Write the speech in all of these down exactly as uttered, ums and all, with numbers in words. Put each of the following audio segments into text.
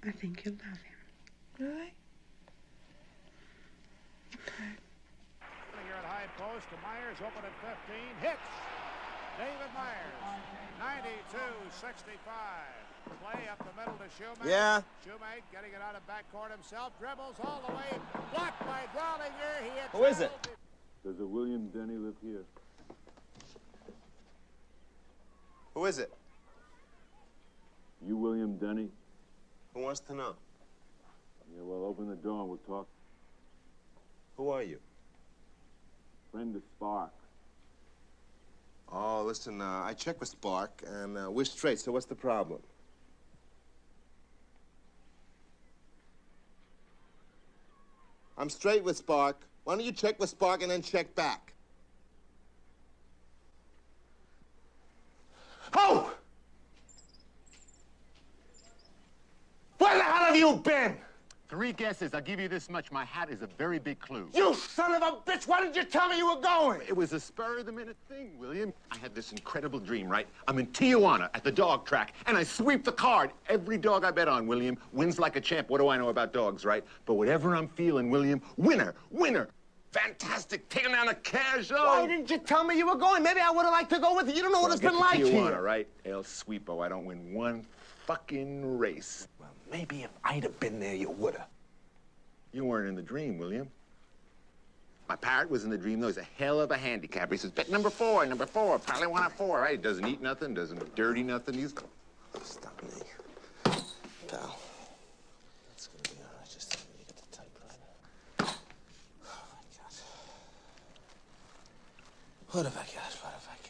I think you'll love him. Really? Okay. Here at high post to Myers, open at fifteen, hits. David Myers, ninety-two sixty-five. Play up the middle to Shoemake. Yeah. Shoemake getting it out of backcourt himself, dribbles all the way, blocked by Drawlinger. He hits. Who is it? Does a William Denny live here? Who is it? You William Denny? Who wants to know? Yeah, well, open the door and we'll talk. Who are you? Friend of Spark. Oh, listen, uh, I checked with Spark, and uh, we're straight, so what's the problem? I'm straight with Spark. Why don't you check with Spark and then check back? Oh! Where the hell have you been? Three guesses. I'll give you this much. My hat is a very big clue. You son of a bitch! Why didn't you tell me you were going? It was a spur-of-the-minute thing, William. I had this incredible dream, right? I'm in Tijuana at the dog track, and I sweep the card. Every dog I bet on, William, wins like a champ. What do I know about dogs, right? But whatever I'm feeling, William, winner, winner. Fantastic, taking down a cash. Oh. Why didn't you tell me you were going? Maybe I would have liked to go with you. You don't know what Well, it's get been to like Tijuana, here. Right? El Sweepo. I don't win one fucking race. Well, maybe if I'd have been there, you would have. You weren't in the dream, William. My parrot was in the dream, though. He's a hell of a handicapper. He says, bet number four, number four, probably one at four, right? He doesn't eat nothing, doesn't dirty nothing. He's... Stop me. Pal. It's gonna be all right. Just tell me you get the typewriter. Oh, my God. What have I got? What have I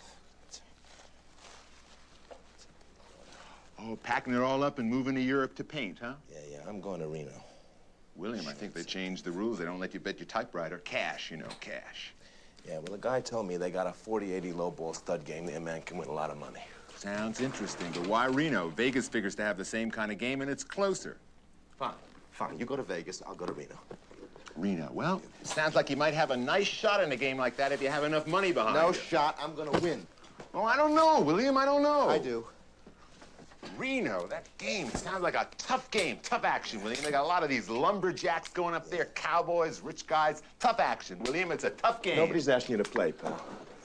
got? Oh, packing it all up and moving to Europe to paint, huh? Yeah, yeah, I'm going to Reno. William, I think they changed the rules. They don't let you bet your typewriter. Cash, you know, cash. Yeah, well, the guy told me they got a forty eighty low-ball stud game. Their man can win a lot of money. Sounds interesting, but why Reno? Vegas figures to have the same kind of game, and it's closer. Fine, fine. You go to Vegas, I'll go to Reno. Reno, well, sounds like you might have a nice shot in a game like that if you have enough money behind No you. shot. I'm gonna win. Oh, I don't know, William. I don't know. I do. Reno, that game sounds like a tough game. Tough action, William. They got a lot of these lumberjacks going up there, cowboys, rich guys. Tough action, William. It's a tough game. Nobody's asking you to play, pal.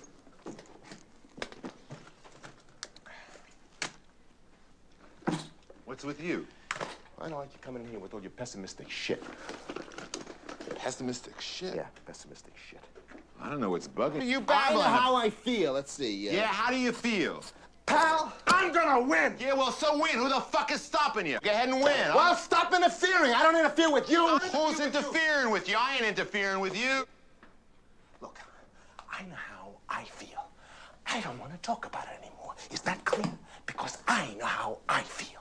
What's with you? I don't like you coming in here with all your pessimistic shit. Pessimistic shit? Yeah, pessimistic shit. I don't know what's bugging you. I Babble. know how I feel. Let's see. Uh, Yeah, how do you feel? Pal, I'm gonna win. Yeah, well, so win. Who the fuck is stopping you? Go ahead and win. huh? Well, stop interfering. I don't interfere with you. Who's interfering with you? I ain't interfering with you. Look, I know how I feel. I don't want to talk about it anymore. Is that clear? Because I know how I feel.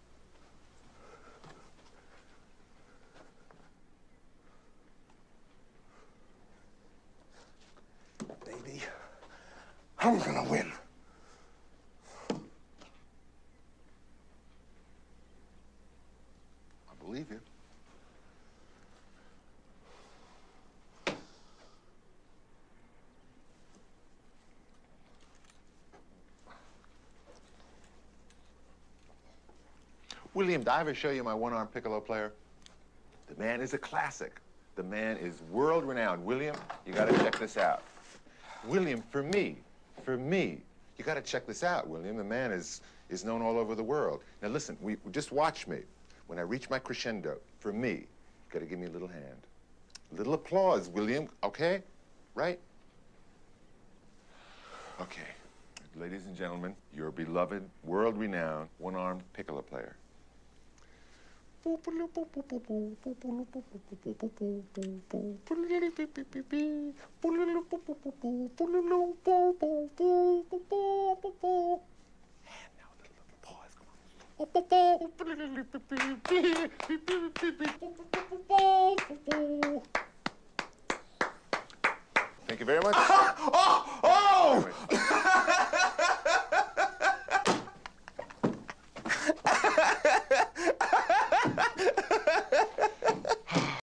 Baby, I'm gonna win. I believe you. William, did I ever show you my one-arm piccolo player? The man is a classic. The man is world-renowned. William, you gotta check this out. William, for me, for me, you gotta check this out, William. The man is, is known all over the world. Now listen, we, just watch me. When I reach my crescendo, for me, you gotta give me a little hand. A little applause, William, okay? Right? Okay. Ladies and gentlemen, your beloved, world-renowned, one-armed piccolo player. Thank you very much. Oh,